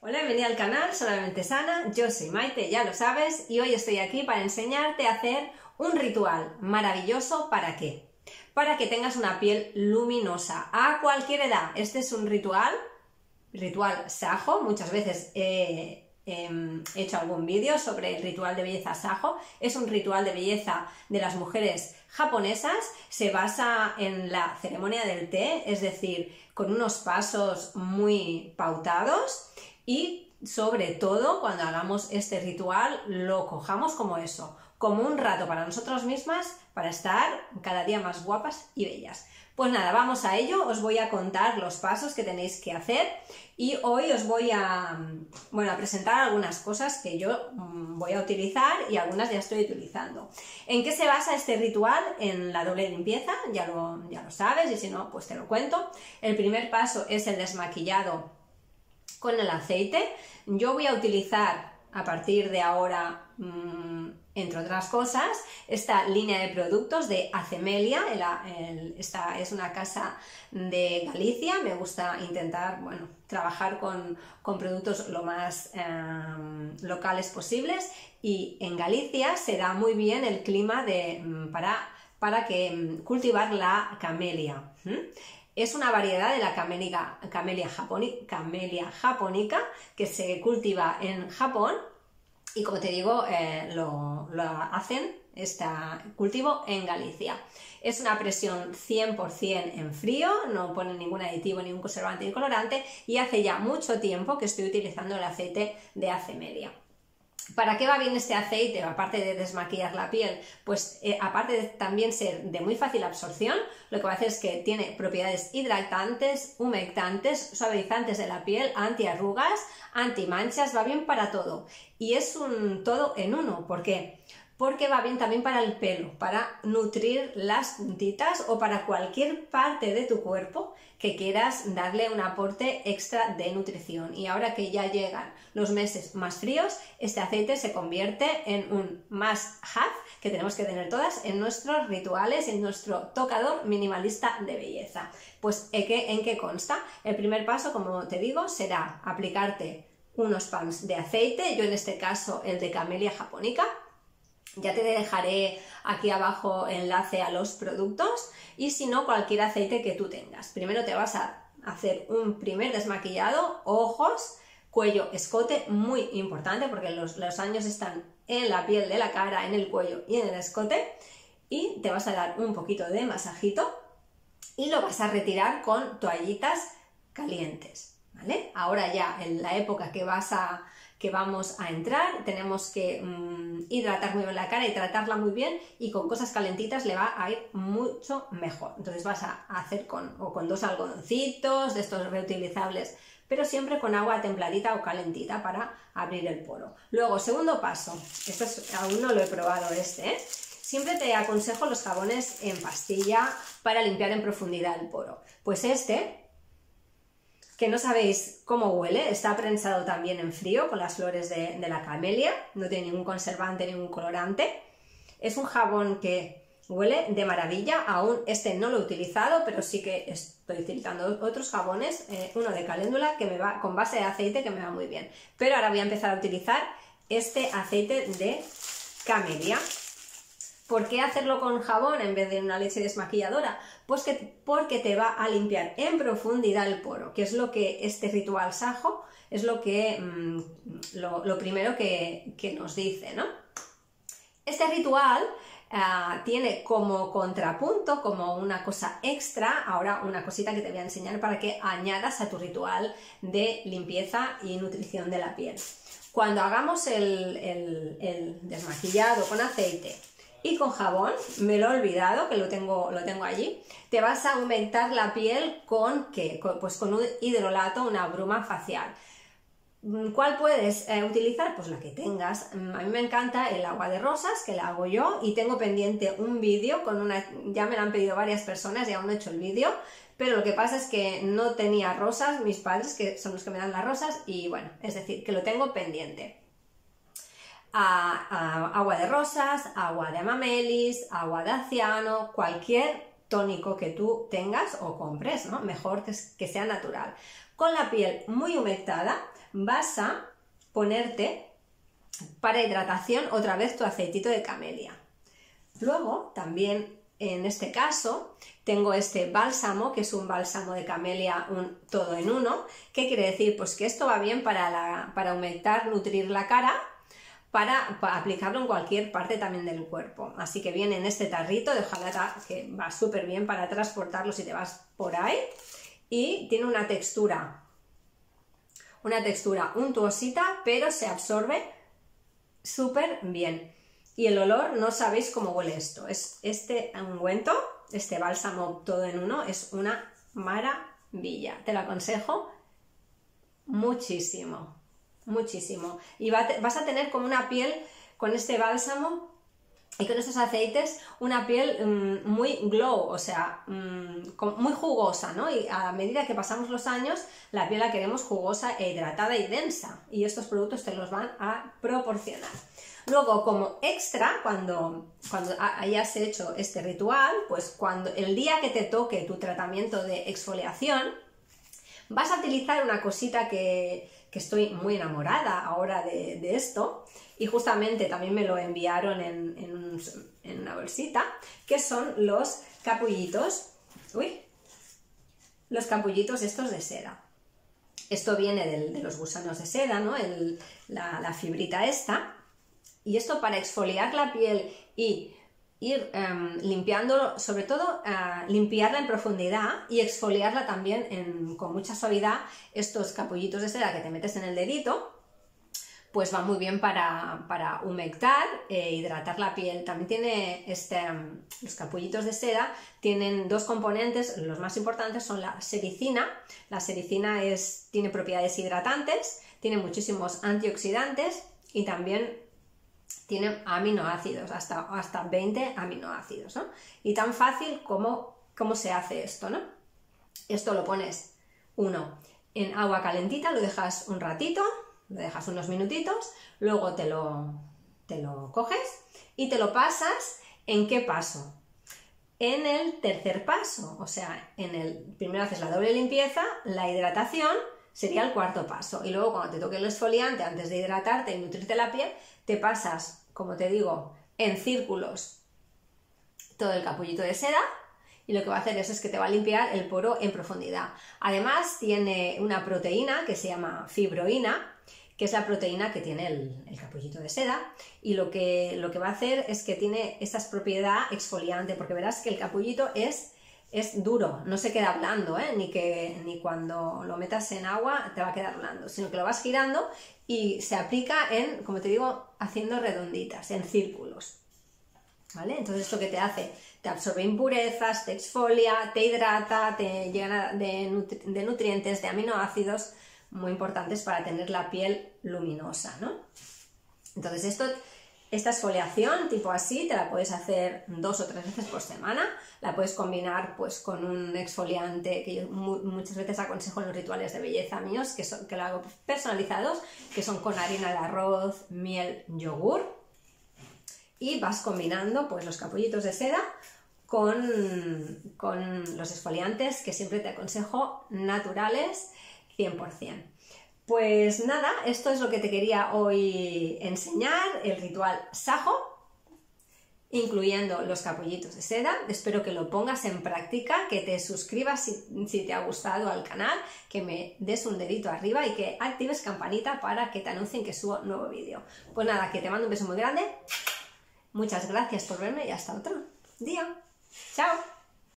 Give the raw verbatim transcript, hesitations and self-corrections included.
Hola, bienvenida al canal Solamente Sana, yo soy Maite, ya lo sabes, y hoy estoy aquí para enseñarte a hacer un ritual maravilloso. ¿Para qué? Para que tengas una piel luminosa a cualquier edad. Este es un ritual, ritual Sajo, muchas veces he, he hecho algún vídeo sobre el ritual de belleza Sajo. Es un ritual de belleza de las mujeres japonesas, se basa en la ceremonia del té, es decir, con unos pasos muy pautados. Y sobre todo, cuando hagamos este ritual, lo cojamos como eso, como un rato para nosotras mismas, para estar cada día más guapas y bellas. Pues nada, vamos a ello. Os voy a contar los pasos que tenéis que hacer y hoy os voy a, bueno, a presentar algunas cosas que yo voy a utilizar y algunas ya estoy utilizando. ¿En qué se basa este ritual? En la doble limpieza, ya lo, ya lo sabes, y si no, pues te lo cuento. El primer paso es el desmaquillado con el aceite. Yo voy a utilizar a partir de ahora, mmm, entre otras cosas, esta línea de productos de Acemelia. El, el, esta es una casa de Galicia. Me gusta intentar, bueno, trabajar con, con productos lo más eh, locales posibles, y en Galicia se da muy bien el clima de, para, para que cultivar la camelia. ¿Mm? Es una variedad de la camelia, camelia, japoni, camelia japonica que se cultiva en Japón y, como te digo, eh, lo, lo hacen este cultivo en Galicia. Es una presión cien por cien en frío, no ponen ningún aditivo, ningún conservante ni colorante, y hace ya mucho tiempo que estoy utilizando el aceite de Acemelia. ¿Para qué va bien este aceite? Aparte de desmaquillar la piel, pues eh, aparte de también ser de muy fácil absorción, lo que va a hacer es que tiene propiedades hidratantes, humectantes, suavizantes de la piel, antiarrugas, antimanchas, va bien para todo. Y es un todo en uno. ¿Por qué? Porque va bien también para el pelo, para nutrir las puntitas o para cualquier parte de tu cuerpo que quieras darle un aporte extra de nutrición. Y ahora que ya llegan los meses más fríos, este aceite se convierte en un must have que tenemos que tener todas en nuestros rituales, en nuestro tocador minimalista de belleza. Pues ¿en qué, en qué consta? El primer paso, como te digo, será aplicarte unos pumps de aceite, yo en este caso el de Camelia japonica. Ya te dejaré aquí abajo enlace a los productos, y si no, cualquier aceite que tú tengas. Primero te vas a hacer un primer desmaquillado, ojos, cuello, escote, muy importante porque los, los años están en la piel de la cara, en el cuello y en el escote, y te vas a dar un poquito de masajito y lo vas a retirar con toallitas calientes, ¿vale? Ahora ya en la época que vas a que vamos a entrar, tenemos que mmm, hidratar muy bien la cara y tratarla muy bien, y con cosas calentitas le va a ir mucho mejor. Entonces vas a hacer con, o con dos algodoncitos de estos reutilizables, pero siempre con agua templadita o calentita para abrir el poro. Luego, segundo paso, esto es, aún no lo he probado este, ¿eh? Siempre te aconsejo los jabones en pastilla para limpiar en profundidad el poro. Pues este, que no sabéis cómo huele, está prensado también en frío con las flores de, de la camelia, no tiene ningún conservante, ningún colorante. Es un jabón que huele de maravilla. Aún este no lo he utilizado, pero sí que estoy utilizando otros jabones, eh, uno de caléndula que me va con base de aceite, que me va muy bien. Pero ahora voy a empezar a utilizar este aceite de camelia. ¿Por qué hacerlo con jabón en vez de una leche desmaquilladora? Pues que, porque te va a limpiar en profundidad el poro, que es lo que este ritual Sajo es lo que mmm, lo, lo primero que, que nos dice, ¿no? Este ritual uh, tiene como contrapunto, como una cosa extra, ahora una cosita que te voy a enseñar para que añadas a tu ritual de limpieza y nutrición de la piel. Cuando hagamos el, el, el desmaquillado con aceite y con jabón, me lo he olvidado, que lo tengo, lo tengo allí, te vas a aumentar la piel con, ¿qué? Pues con un hidrolato, una bruma facial. ¿Cuál puedes eh, utilizar? Pues la que tengas. A mí me encanta el agua de rosas, que la hago yo, y tengo pendiente un vídeo con una, ya me lo han pedido varias personas y aún no he hecho el vídeo, pero lo que pasa es que no tenía rosas, mis padres, que son los que me dan las rosas, y bueno, es decir, que lo tengo pendiente. A, a, agua de rosas, agua de amamelis, agua de aciano, cualquier tónico que tú tengas o compres, ¿no? Mejor que, que sea natural. Con la piel muy humectada, vas a ponerte para hidratación otra vez tu aceitito de camelia. Luego también en este caso tengo este bálsamo, que es un bálsamo de camelia un, todo en uno. ¿Qué quiere decir? Pues que esto va bien para, la, para humectar, nutrir la cara, para, para aplicarlo en cualquier parte también del cuerpo. Así que viene en este tarrito de hojalata que va súper bien para transportarlo si te vas por ahí. Y tiene una textura, una textura untuosita, pero se absorbe súper bien. Y el olor, no sabéis cómo huele esto. Es este ungüento, este bálsamo todo en uno, es una maravilla. Te lo aconsejo muchísimo, muchísimo. Y va te, vas a tener como una piel con este bálsamo y con estos aceites, una piel mmm, muy glow, o sea, mmm, muy jugosa, ¿no? Y a medida que pasamos los años, la piel la queremos jugosa e hidratada y densa. Y estos productos te los van a proporcionar. Luego, como extra, cuando, cuando hayas hecho este ritual, pues cuando el día que te toque tu tratamiento de exfoliación, vas a utilizar una cosita que, que estoy muy enamorada ahora de, de esto, y justamente también me lo enviaron en, en, un, en una bolsita, que son los capullitos, uy, los capullitos estos de seda. Esto viene del, de los gusanos de seda, ¿no? El, la, la fibrita esta. Y esto para exfoliar la piel y ir um, limpiando, sobre todo uh, limpiarla en profundidad y exfoliarla también en, con mucha suavidad. Estos capullitos de seda que te metes en el dedito, pues va muy bien para, para humectar e hidratar la piel. También tiene este, um, los capullitos de seda tienen dos componentes, los más importantes son la sericina. La sericina es, tiene propiedades hidratantes, tiene muchísimos antioxidantes y también tienen aminoácidos, hasta, hasta veinte aminoácidos, ¿no? Y tan fácil como, como se hace esto, ¿no? Esto lo pones, uno, en agua calentita, lo dejas un ratito, lo dejas unos minutitos, luego te lo, te lo coges y te lo pasas, ¿en qué paso? En el tercer paso, o sea, en el primero haces la doble limpieza, la hidratación sería el cuarto paso, y luego cuando te toque el exfoliante, antes de hidratarte y nutrirte la piel, te pasas, como te digo, en círculos todo el capullito de seda, y lo que va a hacer eso es que te va a limpiar el poro en profundidad. Además tiene una proteína que se llama fibroína, que es la proteína que tiene el, el capullito de seda, y lo que, lo que va a hacer es que tiene esta propiedad exfoliante, porque verás que el capullito es, es duro, no se queda blando, ¿eh? ni, que, ni cuando lo metas en agua te va a quedar blando, sino que lo vas girando y se aplica en, como te digo, haciendo redonditas, en círculos. ¿Vale? Entonces, ¿esto qué te hace? Te absorbe impurezas, te exfolia, te hidrata, te llena de, nutri de nutrientes, de aminoácidos muy importantes para tener la piel luminosa, ¿no? Entonces, esto, esta exfoliación tipo así te la puedes hacer dos o tres veces por semana. La puedes combinar pues con un exfoliante que yo mu muchas veces aconsejo en los rituales de belleza míos, que, son, que lo hago personalizados, que son con harina de arroz, miel, yogur. Y vas combinando pues los capullitos de seda con, con los exfoliantes que siempre te aconsejo naturales cien por cien. Pues nada, esto es lo que te quería hoy enseñar, el ritual Sajo, incluyendo los capullitos de seda. Espero que lo pongas en práctica, que te suscribas si, si te ha gustado al canal, que me des un dedito arriba y que actives campanita para que te anuncien que subo nuevo vídeo. Pues nada, que te mando un beso muy grande. Muchas gracias por verme y hasta otro día. ¡Chao!